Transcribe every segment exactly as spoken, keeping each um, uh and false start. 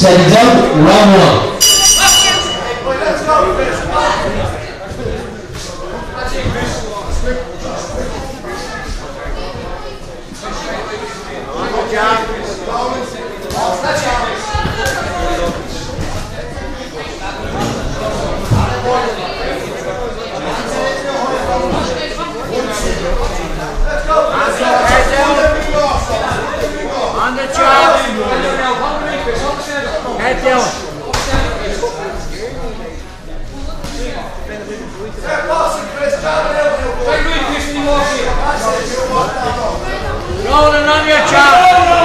Seconds out, round one. On the job. Head down. Rolling on your job.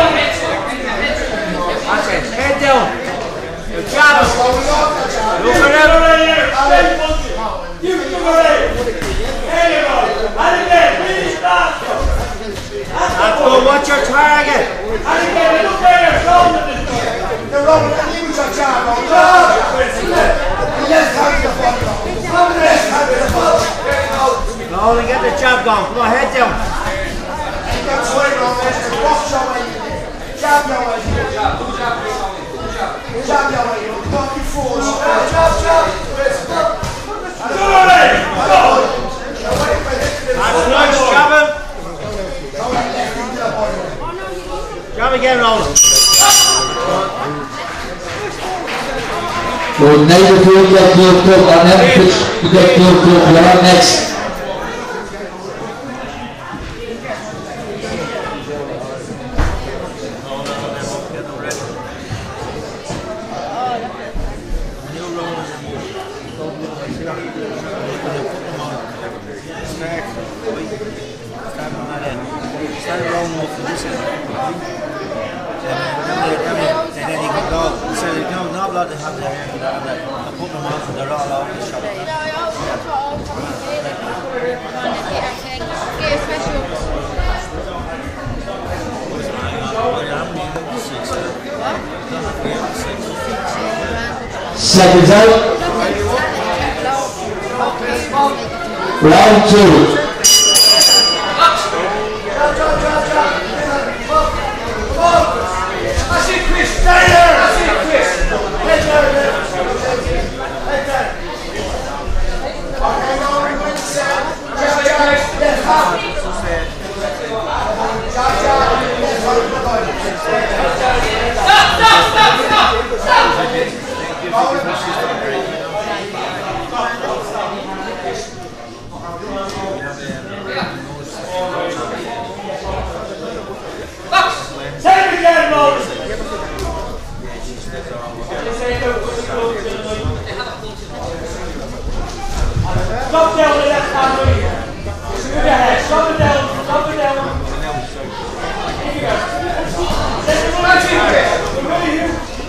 That's it. Head down. Your job. Look at it. That's good. What's your target? They're rolling and you your job on. No, they get the job going. Come on, head down. Jab your way. Jab your way. Don't be fools. Jab, jab. That's nice, jab him. Jab again, Roland. Well, neither field get clear cut on them pitch to get clear cut. You're on next. Seconds out. Round two. Stop down with that hand on you. Move your head. Stop it down. Stop it down. Here you go. Set the ball to you.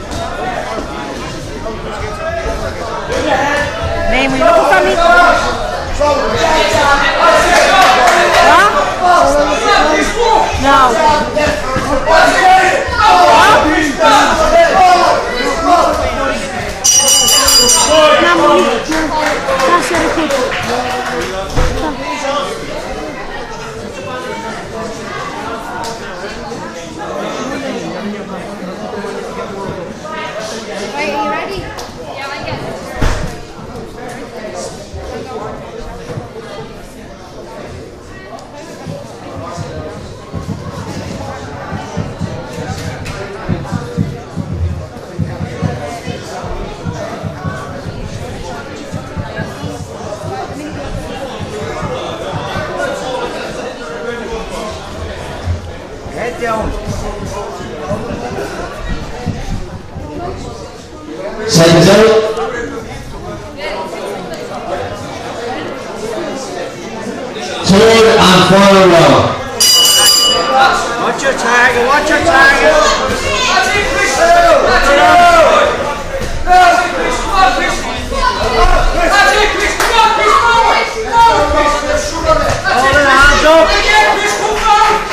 Move your head. Name, we look for me. Right, are you ready? Yeah, I get it. Head down. Seconds out. Third and final round. Watch your target, watch your target. Hold the hands up.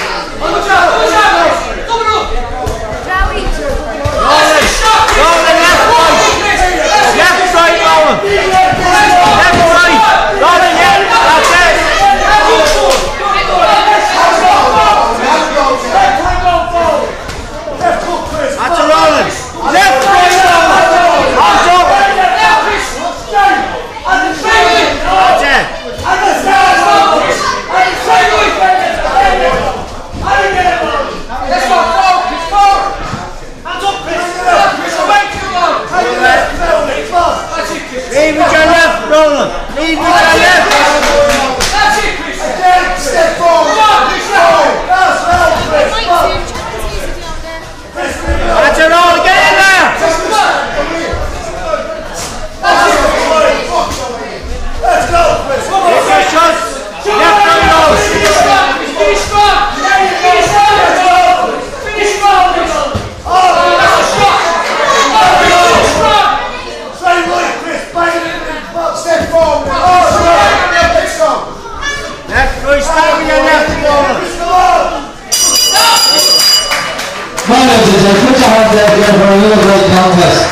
Put your hands out again for another great contest.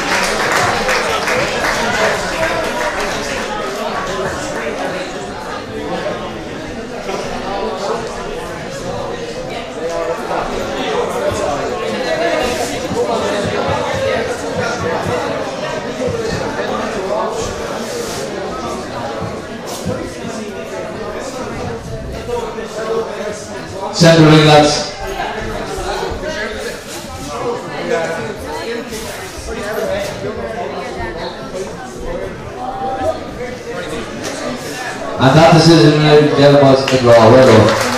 Centre ring, lads. And that decision, ladies and gentlemen, was the draw. Well done.